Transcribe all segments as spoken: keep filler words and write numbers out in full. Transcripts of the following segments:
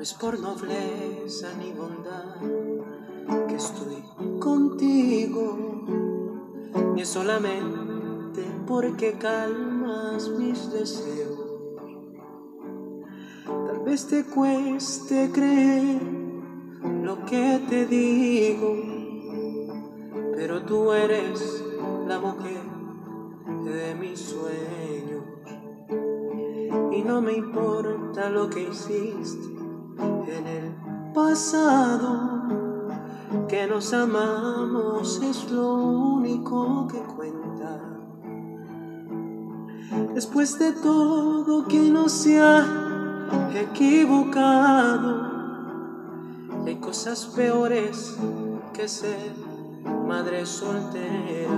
es por nobleza ni bondad que estoy contigo, ni es solamente porque calmas mis deseos. Tal vez te cueste creer lo que te digo, pero tú eres la mujer de mis sueños. Y no me importa lo que hiciste en el pasado, que nos amamos es lo único que cuenta. Después de todo, que no se ha equivocado, hay cosas peores que ser madre soltera.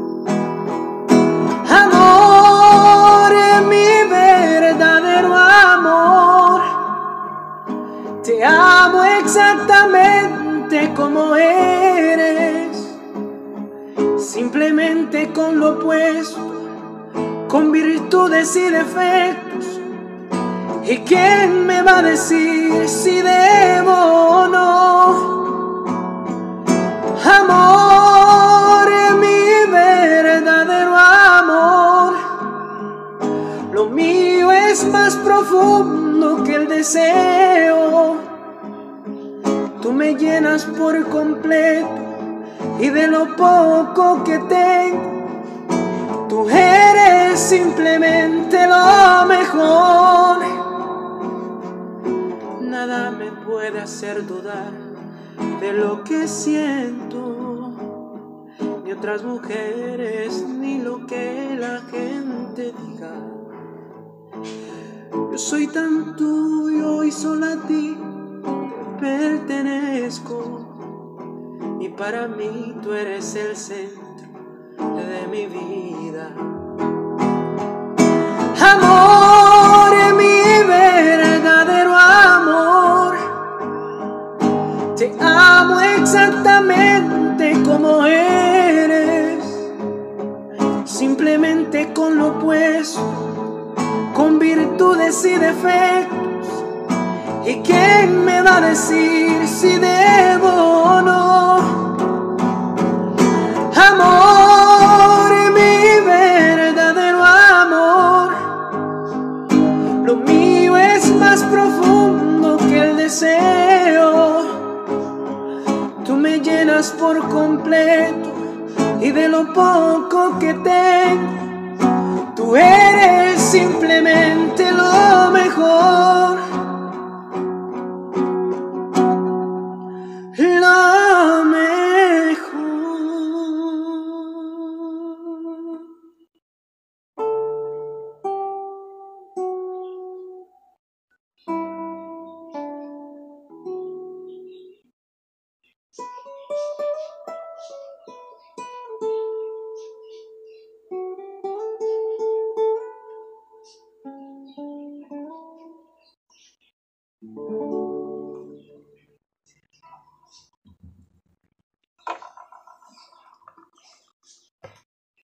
Amor, mi verdadero amor, te amo exactamente como eres, simplemente con lo opuesto, con virtudes y defectos. ¿Y quién me va a decir si debo o no? Amor, mi verdadero amor, lo mío es más profundo que el deseo. Tú me llenas por completo y de lo poco que tengo, tú eres simplemente lo mejor. Nada me puede hacer dudar de lo que siento, ni otras mujeres, ni lo que la gente diga. Yo soy tan tuyo y solo a ti te pertenezco, y para mí tú eres el centro de mi vida. Amor, mi verdadero amor, te amo exactamente como eres, simplemente con lo opuesto, con virtudes y defectos. ¿Y quién me va a decir si debo o no? Amor, mi verdadero amor, lo mío es más profundo que el deseo. Tú me llenas por completo y de lo poco que tengo, tú eres simplemente lo mejor.